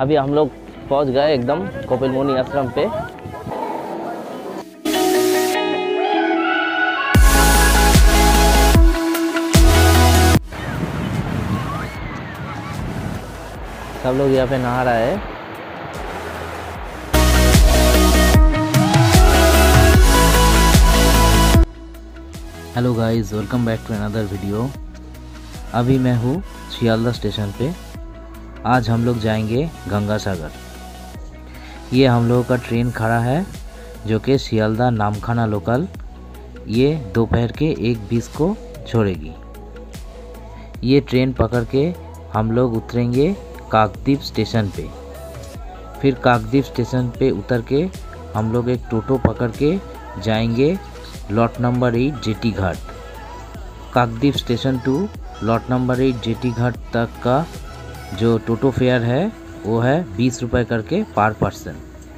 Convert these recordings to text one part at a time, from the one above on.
अभी हम लोग पहुंच गए एकदम कपिल मुनि आश्रम पे। सब लोग यहाँ पे नहा रहा है। Hello guys, welcome back to another video. अभी मैं हूँ सियालदा स्टेशन पे। आज हम लोग जाएंगे गंगा सागर। ये हम लोगों का ट्रेन खड़ा है जो कि सियालदा नामखाना लोकल ये दोपहर के 1:20 को छोड़ेगी। ये ट्रेन पकड़ के हम लोग उतरेंगे काकद्वीप स्टेशन पे। फिर काकद्वीप स्टेशन पे उतर के हम लोग एक टोटो पकड़ के जाएंगे lot number 8 jetty ghat. Kakdwip station to lot number 8 jetty ghat तक का जो टोटो फेयर है वो है 20 रुपये करके पर पर्सन।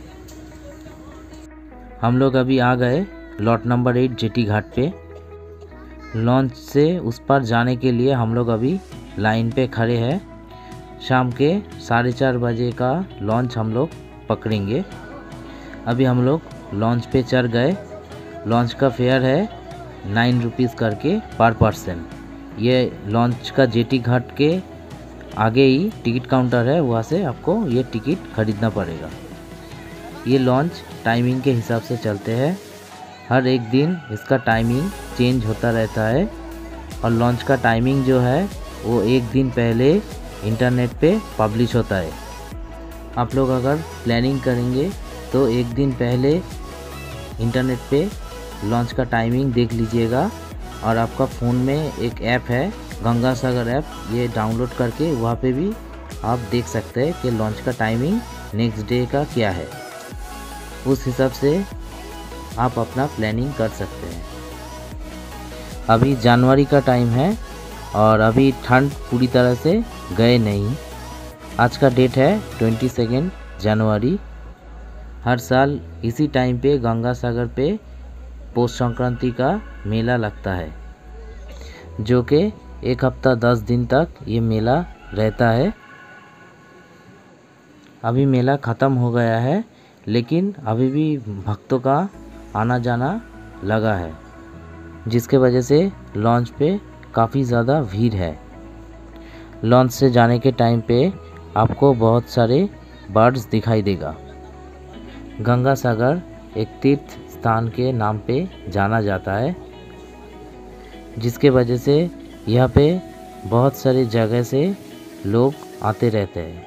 हम लोग अभी आ गए लॉट नंबर 8 जेटी घाट पे। लॉन्च से उस पर जाने के लिए हम लोग अभी लाइन पे खड़े हैं। शाम के 4:30 बजे का लॉन्च हम लोग पकड़ेंगे। अभी हम लोग लॉन्च पे चढ़ गए। लॉन्च का फेयर है 9 रुपीज़ करके पर पर्सन। ये लॉन्च का जेटी घाट के आगे ही टिकट काउंटर है, वहाँ से आपको ये टिकट खरीदना पड़ेगा। ये लॉन्च टाइमिंग के हिसाब से चलते हैं। हर एक दिन इसका टाइमिंग चेंज होता रहता है और लॉन्च का टाइमिंग जो है वो एक दिन पहले इंटरनेट पे पब्लिश होता है। आप लोग अगर प्लानिंग करेंगे तो एक दिन पहले इंटरनेट पे लॉन्च का टाइमिंग देख लीजिएगा। और आपका फ़ोन में एक ऐप है गंगा सागर ऐप, ये डाउनलोड करके वहाँ पे भी आप देख सकते हैं कि लॉन्च का टाइमिंग नेक्स्ट डे का क्या है। उस हिसाब से आप अपना प्लानिंग कर सकते हैं। अभी जनवरी का टाइम है और अभी ठंड पूरी तरह से गए नहीं। आज का डेट है 22 जनवरी। हर साल इसी टाइम पे गंगा सागर पे पौष संक्रांति का मेला लगता है, जो कि 1 हफ्ता 10 दिन तक ये मेला रहता है। अभी मेला ख़त्म हो गया है लेकिन अभी भी भक्तों का आना जाना लगा है, जिसके वजह से लॉन्च पे काफ़ी ज़्यादा भीड़ है। लॉन्च से जाने के टाइम पे आपको बहुत सारे बर्ड्स दिखाई देगा। गंगा सागर एक तीर्थ स्थान के नाम पे जाना जाता है, जिसके वजह से यहाँ पे बहुत सारी जगह से लोग आते रहते हैं।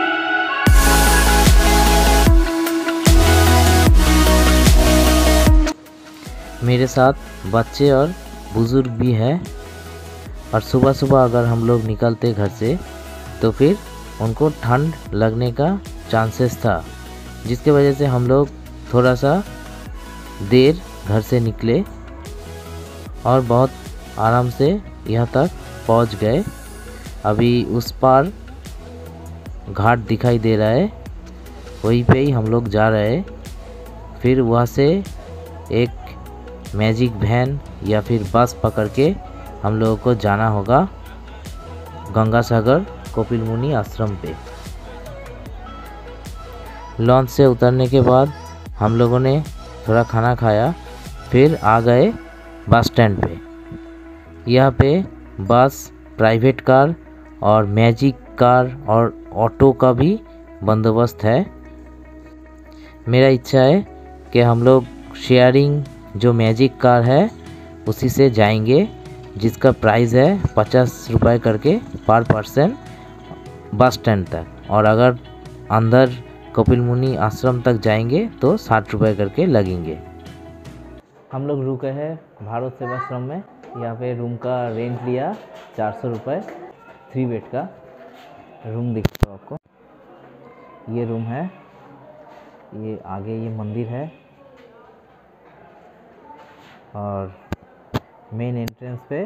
मेरे साथ बच्चे और बुज़ुर्ग भी हैं। और सुबह सुबह अगर हम लोग निकलते घर से तो फिर उनको ठंड लगने का चांसेस था, जिसके वजह से हम लोग थोड़ा सा देर घर से निकले और बहुत आराम से यहाँ तक पहुँच गए। अभी उस पार घाट दिखाई दे रहा है, वहीं पे ही हम लोग जा रहे हैं। फिर वहाँ से एक मैजिक वैन या फिर बस पकड़ के हम लोगों को जाना होगा गंगा सागर कपिल मुनि आश्रम पे। लॉन्च से उतरने के बाद हम लोगों ने थोड़ा खाना खाया, फिर आ गए बस स्टैंड पे। यहाँ पे बस, प्राइवेट कार और मैजिक कार और ऑटो का भी बंदोबस्त है। मेरा इच्छा है कि हम लोग शेयरिंग जो मैजिक कार है उसी से जाएंगे, जिसका प्राइस है 50 रुपये करके पर पर्सन बस स्टैंड तक। और अगर अंदर कपिल मुनि आश्रम तक जाएंगे तो 60 रुपये करके लगेंगे। हम लोग रुके हैं भारत सेवाश्रम में। यहाँ पे रूम का रेंट लिया 400 रुपये, 3 बेड का रूम दिखता है आपको। ये रूम है, ये आगे ये मंदिर है और मेन एंट्रेंस पे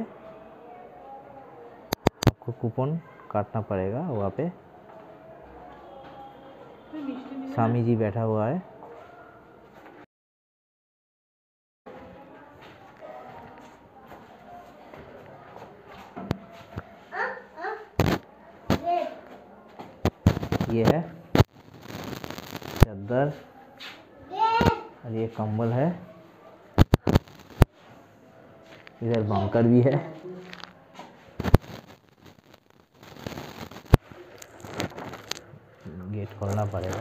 आपको कूपन काटना पड़ेगा। वहाँ पे स्वामी जी बैठा हुआ है। ये है चादर और ये कंबल है। इधर बंकर भी है। गेट खोलना पड़ेगा।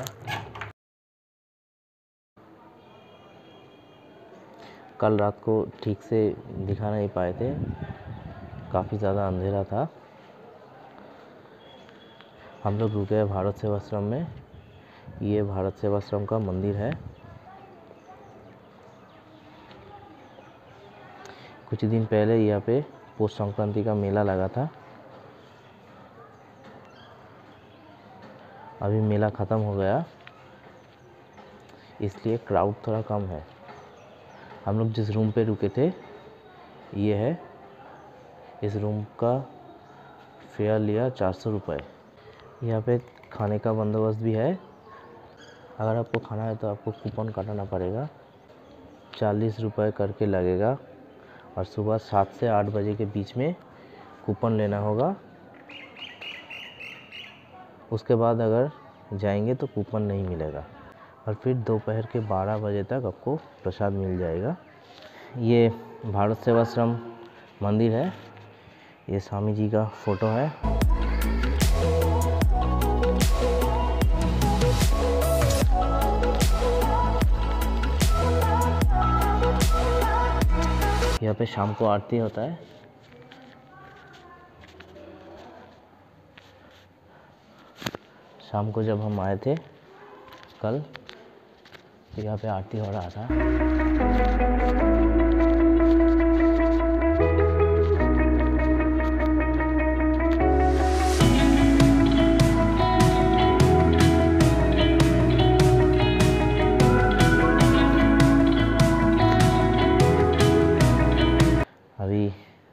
कल रात को ठीक से दिखा नहीं पाए थे, काफ़ी ज़्यादा अंधेरा था। हम लोग रुके हैं भारत सेवाश्रम में। ये भारत सेवाश्रम का मंदिर है। कुछ दिन पहले यहाँ पे पौष संक्रांति का मेला लगा था। अभी मेला ख़त्म हो गया, इसलिए क्राउड थोड़ा कम है। हम लोग जिस रूम पे रुके थे ये है। इस रूम का फेयर लिया 400 रुपये। यहाँ पे खाने का बंदोबस्त भी है। अगर आपको खाना है तो आपको कूपन काटना पड़ेगा, 40 रुपये करके लगेगा। और सुबह 7 से 8 बजे के बीच में कूपन लेना होगा। उसके बाद अगर जाएंगे तो कूपन नहीं मिलेगा। और फिर दोपहर के 12 बजे तक आपको प्रसाद मिल जाएगा। ये भारत सेवाश्रम मंदिर है। ये स्वामी जी का फ़ोटो है। यहाँ पे शाम को आरती होता है। शाम को जब हम आए थे कल, तो यहाँ पे आरती हो रहा था। अभी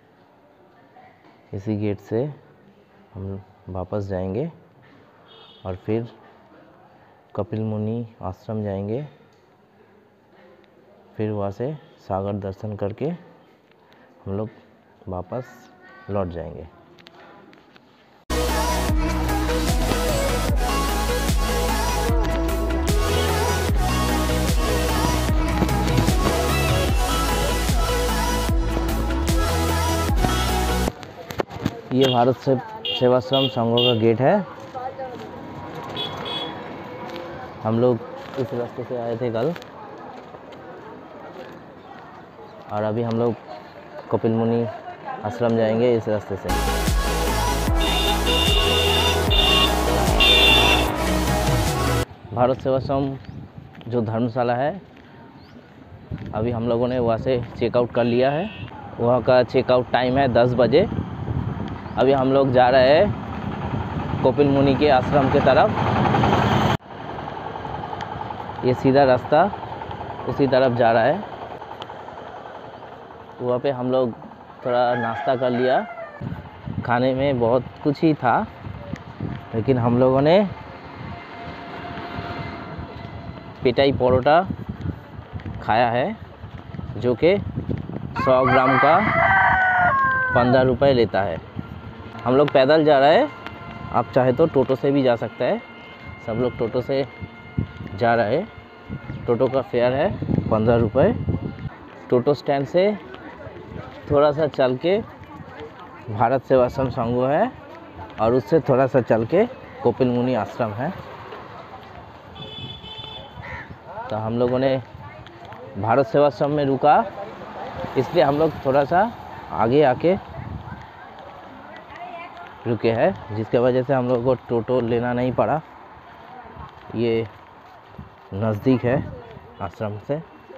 इसी गेट से हम वापस जाएंगे और फिर कपिल मुनि आश्रम जाएंगे। फिर वहाँ से सागर दर्शन करके हम लोग वापस लौट जाएंगे। ये भारत सेवाश्रम संघों का गेट है। हम लोग इस रास्ते से आए थे कल, और अभी हम लोग कपिल मुनि आश्रम जाएंगे इस रास्ते से। भारत सेवाश्रम जो धर्मशाला है, अभी हम लोगों ने वहाँ से चेकआउट कर लिया है। वहाँ का चेकआउट टाइम है 10 बजे। अभी हम लोग जा रहे हैं कपिल मुनि के आश्रम के तरफ। ये सीधा रास्ता उसी तरफ जा रहा है। वहाँ पे हम लोग थोड़ा नाश्ता कर लिया। खाने में बहुत कुछ ही था, लेकिन हम लोगों ने पेटाई परोठा खाया है, जो कि 100 ग्राम का 15 रुपये लेता है। हम लोग पैदल जा रहे हैं। आप चाहे तो टोटो से भी जा सकते हैं। सब लोग टोटो से जा रहे हैं। टोटो का फेयर है 15 रुपये। टोटो स्टैंड से थोड़ा सा चल के भारत सेवाश्रम संघ है, और उससे थोड़ा सा चल के कपिल मुनि आश्रम है। तो हम लोगों ने भारत सेवाश्रम में रुका, इसलिए हम लोग थोड़ा सा आगे आके रुके हैं, जिसके वजह से हम लोग को टोटो लेना नहीं पड़ा। ये नज़दीक है आश्रम से।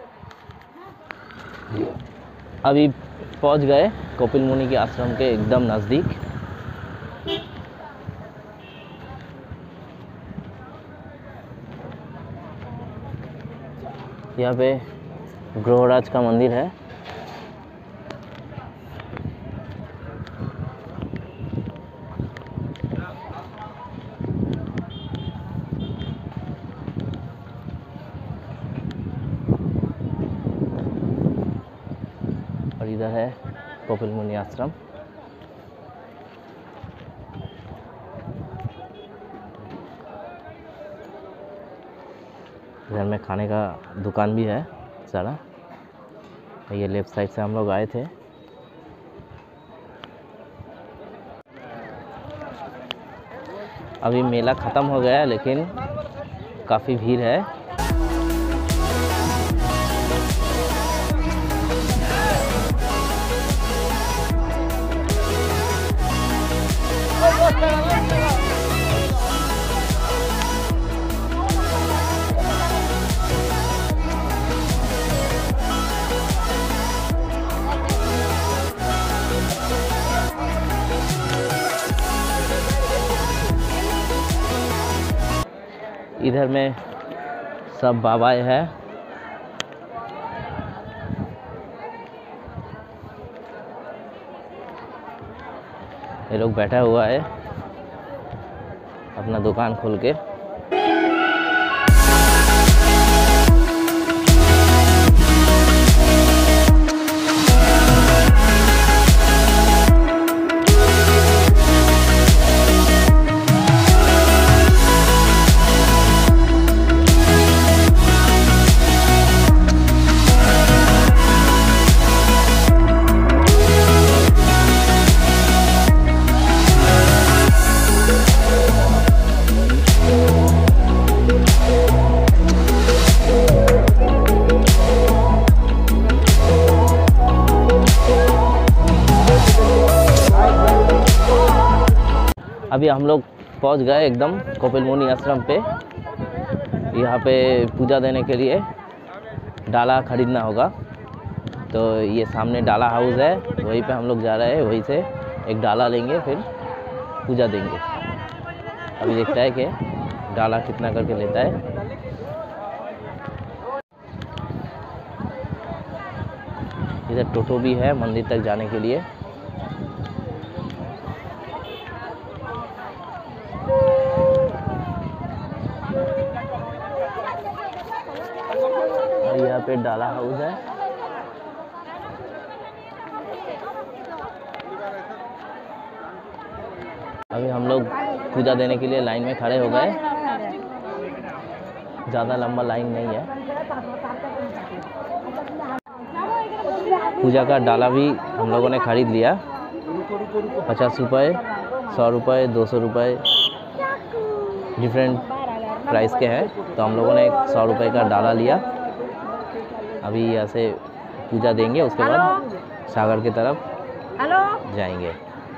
अभी पहुंच गए कपिल मुनि के आश्रम के एकदम नज़दीक। यहाँ पे ग्रहराज का मंदिर है। और इधर है कपिल मुनि आश्रम। इधर में खाने का दुकान भी है सारा। ये लेफ्ट साइड से हम लोग आए थे। अभी मेला ख़त्म हो गया है लेकिन काफ़ी भीड़ है। इधर में सब बाबाएं हैं। ये लोग बैठा हुआ है अपना दुकान खोल के। अभी हम लोग पहुंच गए एकदम कपिल मुनि आश्रम पे। यहाँ पे पूजा देने के लिए डाला खरीदना होगा। तो ये सामने डाला हाउस है, वहीं पे हम लोग जा रहे हैं। वहीं से एक डाला लेंगे फिर पूजा देंगे। अभी देखता है कि डाला कितना करके लेता है। इधर टोटो भी है मंदिर तक जाने के लिए। यहाँ पे डाला हाउस है। अभी हम लोग पूजा देने के लिए लाइन में खड़े हो गए। ज़्यादा लंबा लाइन नहीं है। पूजा का डाला भी हम लोगों ने खरीद लिया। 50 रुपये, 100 रुपये, 200 रुपये डिफरेंट प्राइस के हैं। तो हम लोगों ने 100 रुपये का डाला लिया। अभी यहाँ से पूजा देंगे, उसके बाद सागर की तरफ जाएंगे।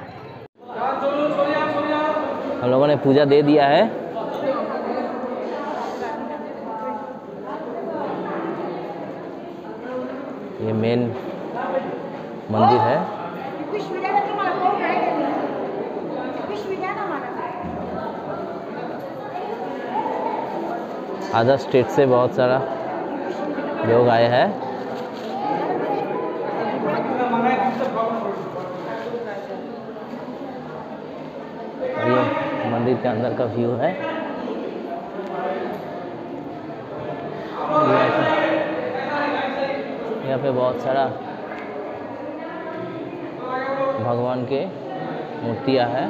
हम लोगों ने पूजा दे दिया है। ये मेन मंदिर है। अदर स्टेट से बहुत सारा लोग आए हैं। ये मंदिर के अंदर का व्यू है। यहाँ पे बहुत सारा भगवान के मूर्तियाँ हैं।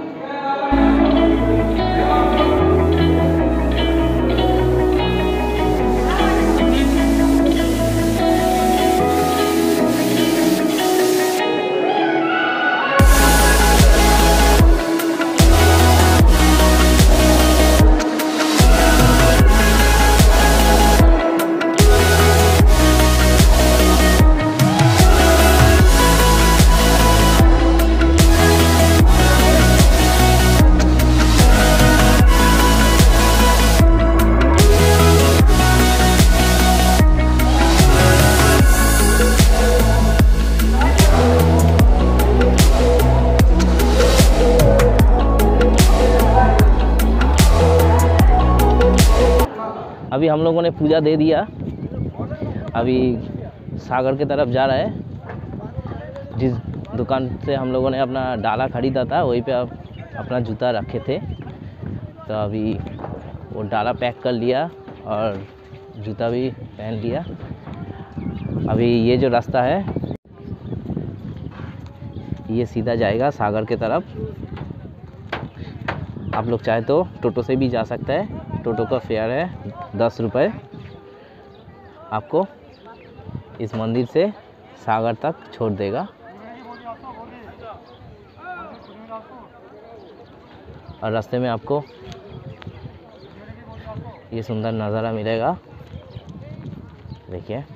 अभी हम लोगों ने पूजा दे दिया। अभी सागर की तरफ जा रहा है। जिस दुकान से हम लोगों ने अपना डाला खरीदा था वहीं पे अपना जूता रखे थे। तो अभी वो डाला पैक कर लिया और जूता भी पहन लिया। अभी ये जो रास्ता है ये सीधा जाएगा सागर की तरफ। आप लोग चाहे तो टोटो से भी जा सकते हैं। टोटो का फेयर है 10 रुपये। आपको इस मंदिर से सागर तक छोड़ देगा और रास्ते में आपको ये सुंदर नज़ारा मिलेगा। देखिए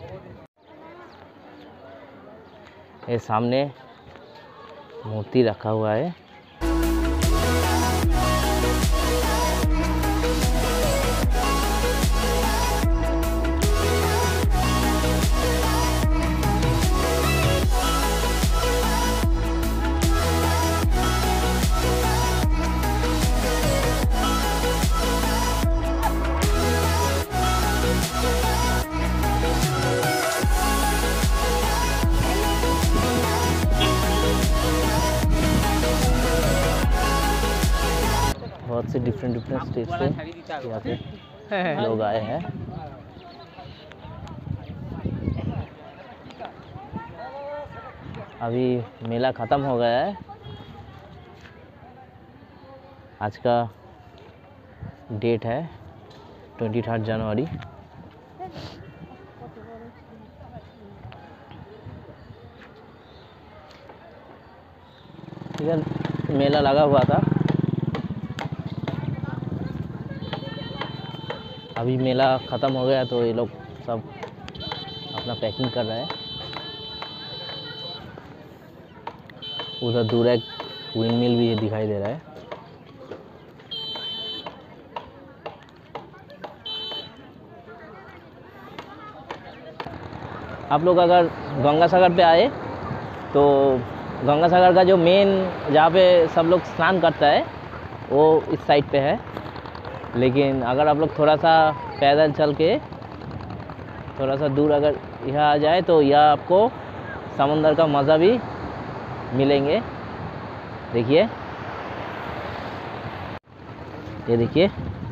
ये सामने मूर्ति रखा हुआ है। बहुत से डिफरेंट स्टेट से यहाँ पे लोग आए हैं। अभी मेला ख़त्म हो गया है। आज का डेट है 23 जनवरी। इधर मेला लगा हुआ था। अभी मेला ख़त्म हो गया तो ये लोग सब अपना पैकिंग कर रहे हैं। उधर दूर एक विंड मिल भी दिखाई दे रहा है। आप लोग अगर गंगा सागर पे आए तो गंगा सागर का जो मेन जहाँ पे सब लोग स्नान करता है वो इस साइड पे है। लेकिन अगर आप लोग थोड़ा सा पैदल चल के थोड़ा सा दूर अगर यहाँ आ जाए तो यह आपको समुंदर का मज़ा भी मिलेंगे। देखिए ये देखिए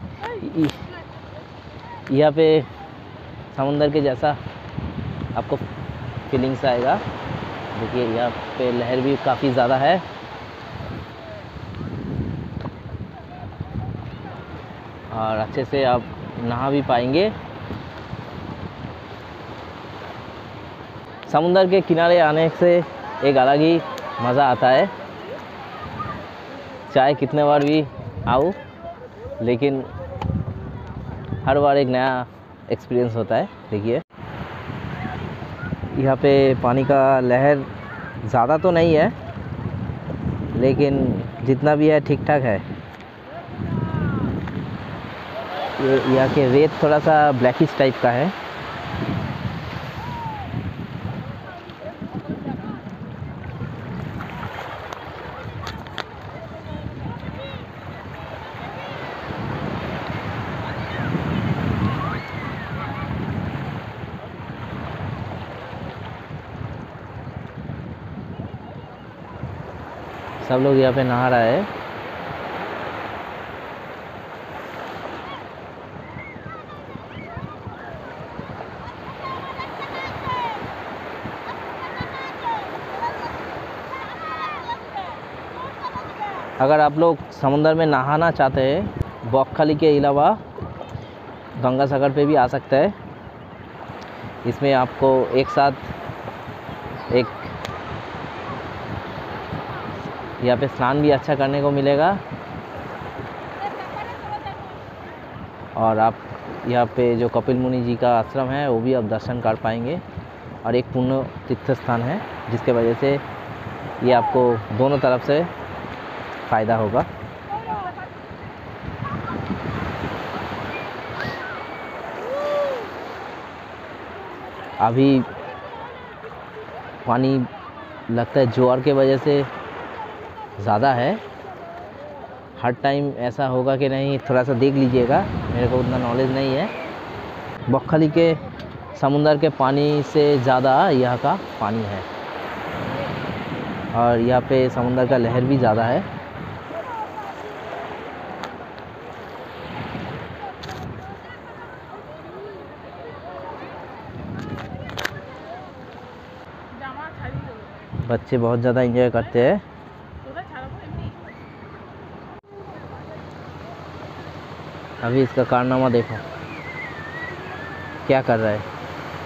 यहाँ पे समुंदर के जैसा आपको फीलिंग्स आएगा। देखिए यहाँ पे लहर भी काफ़ी ज़्यादा है। और अच्छे से आप नहा भी पाएंगे। समुंदर के किनारे आने से एक अलग ही मज़ा आता है। चाहे कितने बार भी आओ लेकिन हर बार एक नया एक्सपीरियंस होता है। देखिए यहाँ पे पानी का लहर ज़्यादा तो नहीं है लेकिन जितना भी है ठीक ठाक है। ये यहाँ के रेत थोड़ा सा ब्लैकिश टाइप का है। सब लोग यहाँ पे नहा रहा है। अगर आप लोग समुंदर में नहाना चाहते हैं बॉकखाली के अलावा गंगा सागर पे भी आ सकते हैं। इसमें आपको एक साथ एक यहाँ पे स्नान भी अच्छा करने को मिलेगा और आप यहाँ पे जो कपिल मुनि जी का आश्रम है वो भी आप दर्शन कर पाएंगे। और एक पुण्य तीर्थ स्थान है जिसके वजह से ये आपको दोनों तरफ से फ़ायदा होगा। अभी पानी लगता है ज्वार के वजह से ज़्यादा है। हर टाइम ऐसा होगा कि नहीं थोड़ा सा देख लीजिएगा, मेरे को उतना नॉलेज नहीं है। बॉकखाली के समुंदर के पानी से ज़्यादा यहाँ का पानी है और यहाँ पे समुंदर का लहर भी ज़्यादा है। बच्चे बहुत ज़्यादा एंजॉय करते हैं। अभी इसका कारनामा देखो क्या कर रहा है।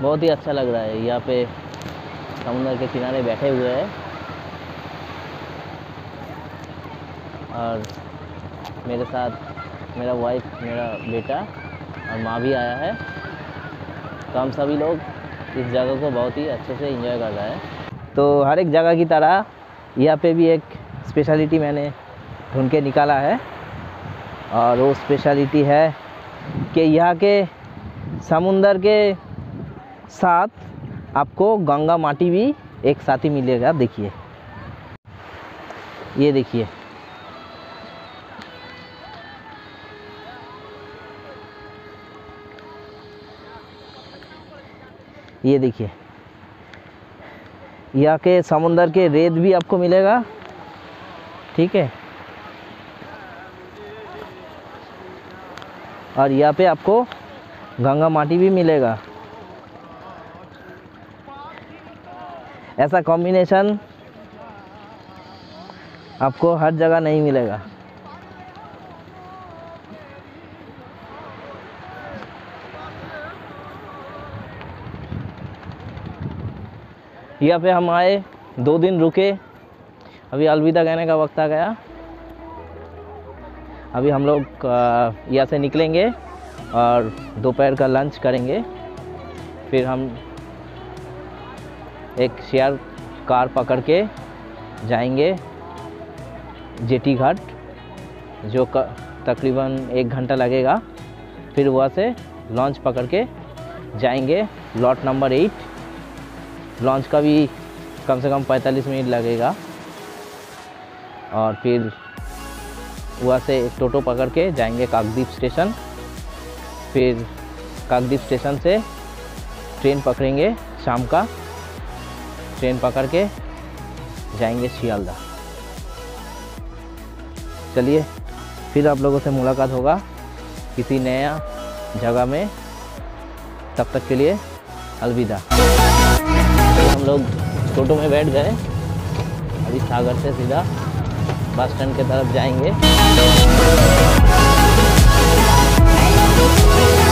बहुत ही अच्छा लग रहा है। यहाँ पे समुद्र के किनारे बैठे हुए हैं और मेरे साथ मेरा वाइफ, मेरा बेटा और माँ भी आया है। तो हम सभी लोग इस जगह को बहुत ही अच्छे से एंजॉय कर रहे हैं। तो हर एक जगह की तरह यहाँ पे भी एक स्पेशलिटी मैंने ढूंढ के निकाला है और वो स्पेशलिटी है कि यहाँ के समुंदर के साथ आपको गंगा माटी भी एक साथ ही मिलेगा। देखिए, ये देखिए, ये देखिए, यहाँ के समुंदर के रेत भी आपको मिलेगा। ठीक है, और यहाँ पे आपको गंगा माटी भी मिलेगा। ऐसा कॉम्बिनेशन आपको हर जगह नहीं मिलेगा। यहाँ पे हम आए, 2 दिन रुके, अभी अलविदा कहने का वक्त आ गया। अभी हम लोग यहाँ से निकलेंगे और दोपहर का लंच करेंगे। फिर हम एक शेयर कार पकड़ के जाएंगे जेटी घाट, जो तकरीबन 1 घंटा लगेगा। फिर वहाँ से लॉन्च पकड़ के जाएंगे लॉट नंबर 8। लॉन्च का भी कम से कम 45 मिनट लगेगा और फिर वहाँ से एक टोटो पकड़ के जाएंगे काकद्वीप स्टेशन। फिर काकद्वीप स्टेशन से ट्रेन पकड़ेंगे, शाम का ट्रेन पकड़ के जाएंगे शियालदह। चलिए, फिर आप लोगों से मुलाकात होगा किसी नया जगह में। तब तक के लिए अलविदा। हम लोग टोटो में बैठ गए, अभी सागर से सीधा बस स्टैंड की तरफ जाएंगे।